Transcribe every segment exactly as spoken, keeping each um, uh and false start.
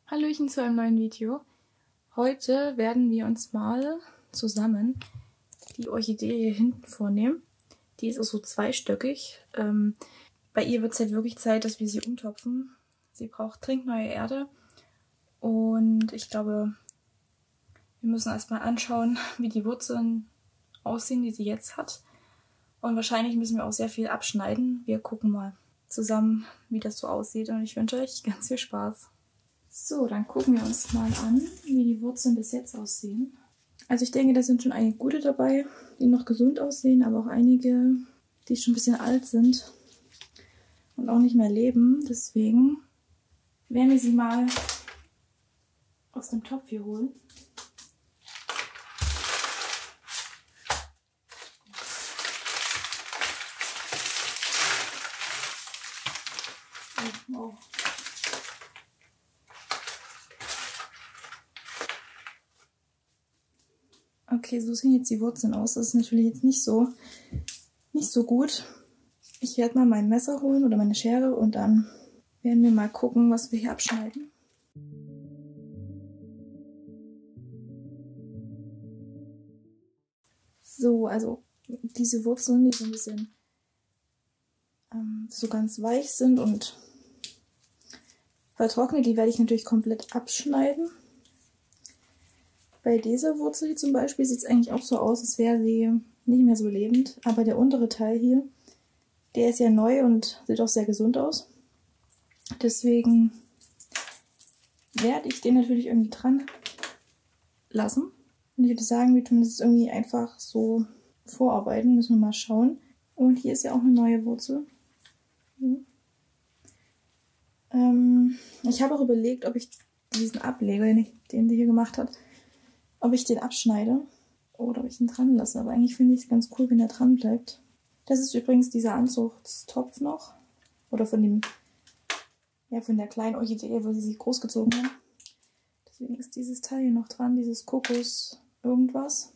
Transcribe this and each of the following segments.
Hallöchen zu einem neuen Video. Heute werden wir uns mal zusammen die Orchidee hier hinten vornehmen. Die ist auch so zweistöckig. Ähm, bei ihr wird es halt wirklich Zeit, dass wir sie umtopfen. Sie braucht trinkneue Erde. Und ich glaube, wir müssen erstmal anschauen, wie die Wurzeln aussehen, die sie jetzt hat. Und wahrscheinlich müssen wir auch sehr viel abschneiden. Wir gucken mal zusammen, wie das so aussieht. Und ich wünsche euch ganz viel Spaß. So, dann gucken wir uns mal an, wie die Wurzeln bis jetzt aussehen. Also ich denke, da sind schon einige gute dabei, die noch gesund aussehen, aber auch einige, die schon ein bisschen alt sind und auch nicht mehr leben. Deswegen werden wir sie mal aus dem Topf hier holen. Oh. Okay, so sehen jetzt die Wurzeln aus. Das ist natürlich jetzt nicht so, nicht so gut. Ich werde mal mein Messer holen oder meine Schere und dann werden wir mal gucken, was wir hier abschneiden. So, also diese Wurzeln, die so ein bisschen ähm, so ganz weich sind und vertrocknet, die werde ich natürlich komplett abschneiden. Bei dieser Wurzel hier zum Beispiel sieht es eigentlich auch so aus, als wäre sie nicht mehr so lebend. Aber der untere Teil hier, der ist ja neu und sieht auch sehr gesund aus. Deswegen werde ich den natürlich irgendwie dran lassen. Und ich würde sagen, wir tun das irgendwie einfach so vorarbeiten. Müssen wir mal schauen. Und hier ist ja auch eine neue Wurzel. Hm. Ähm, ich habe auch überlegt, ob ich diesen Ableger, den sie hier gemacht hat, ob ich den abschneide oder ob ich ihn dran lasse. Aber eigentlich finde ich es ganz cool, wenn er dran bleibt. Das ist übrigens dieser Anzuchtstopf noch. Oder von dem, ja, von der kleinen Orchidee, wo sie sich großgezogen haben. Deswegen ist dieses Teil hier noch dran, dieses Kokos irgendwas.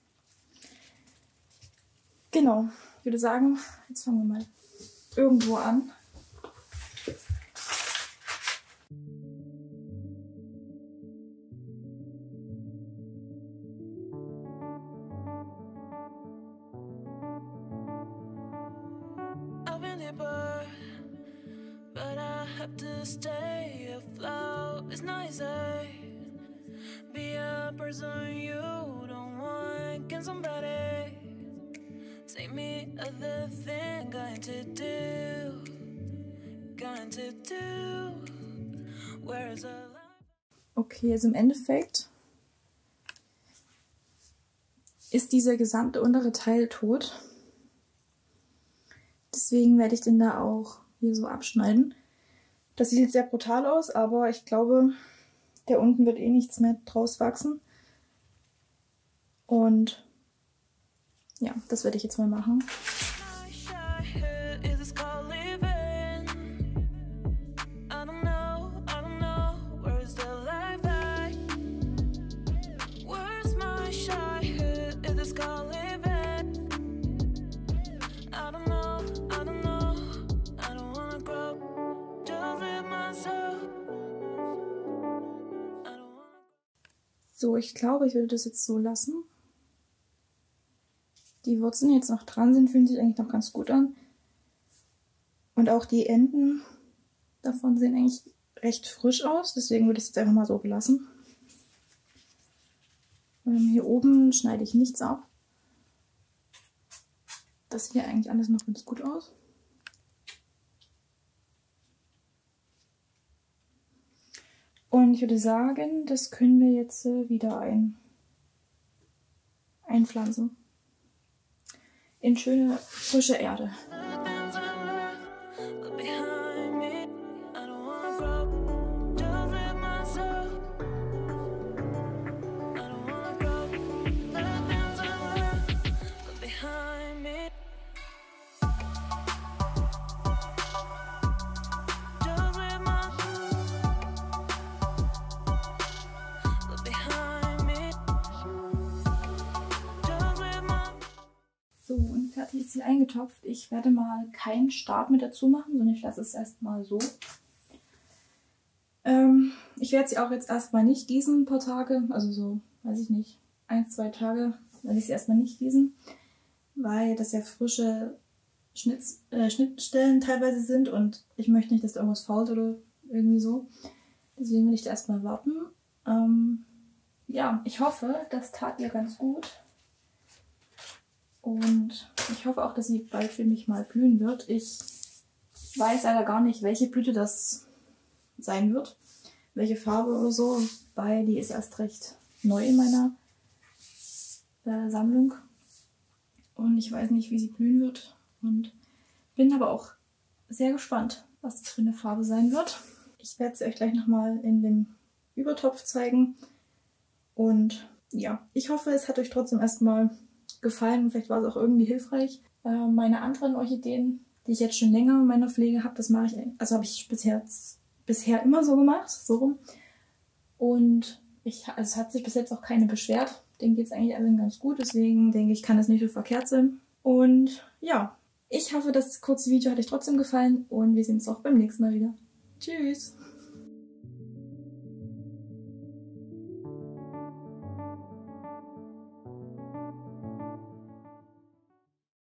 Genau, ich würde sagen, jetzt fangen wir mal irgendwo an. But I have to stay afloat. It's not easy. Be a person you don't want. Can somebody take me other thing? Going to do, going to do. Where is a Okay, also im Endeffekt ist dieser gesamte untere Teil tot. Deswegen werde ich den da auch hier so abschneiden. Das sieht jetzt sehr brutal aus, aber ich glaube, da unten wird eh nichts mehr draus wachsen. Und ja, das werde ich jetzt mal machen. So, ich glaube, ich würde das jetzt so lassen. Die Wurzeln, die jetzt noch dran sind, fühlen sich eigentlich noch ganz gut an. Und auch die Enden davon sehen eigentlich recht frisch aus. Deswegen würde ich es jetzt einfach mal so belassen. Und hier oben schneide ich nichts ab. Das sieht eigentlich alles noch ganz gut aus. Und ich würde sagen, das können wir jetzt wieder ein, einpflanzen. In schöne, frische Erde. So, und fertig ist sie eingetopft. Ich werde mal keinen Stab mit dazu machen, sondern ich lasse es erstmal so. Ähm, ich werde sie auch jetzt erstmal nicht gießen, ein paar Tage. Also so, weiß ich nicht, ein, zwei Tage werde ich sie erstmal nicht gießen. Weil das ja frische Schnitz, äh, Schnittstellen teilweise sind und ich möchte nicht, dass da irgendwas fault oder irgendwie so. Deswegen will ich da erstmal warten. Ähm, ja, ich hoffe, das tat ihr ganz gut. Und ich hoffe auch, dass sie bald für mich mal blühen wird. Ich weiß leider gar nicht, welche Blüte das sein wird. Welche Farbe oder so, weil die ist erst recht neu in meiner äh, Sammlung. Und ich weiß nicht, wie sie blühen wird. Und bin aber auch sehr gespannt, was das für eine Farbe sein wird. Ich werde sie euch gleich nochmal in dem Übertopf zeigen. Und ja, ich hoffe, es hat euch trotzdem erstmal gefallen. Vielleicht war es auch irgendwie hilfreich. Äh, meine anderen Orchideen, die ich jetzt schon länger in meiner Pflege habe, das mache ich, also habe ich bisher, bisher immer so gemacht, so rum. Und ich, also es hat sich bis jetzt auch keine beschwert. Denen geht es eigentlich allen ganz gut, deswegen denke ich, kann es nicht so verkehrt sein. Und ja, ich hoffe, das kurze Video hat euch trotzdem gefallen und wir sehen uns auch beim nächsten Mal wieder. Tschüss!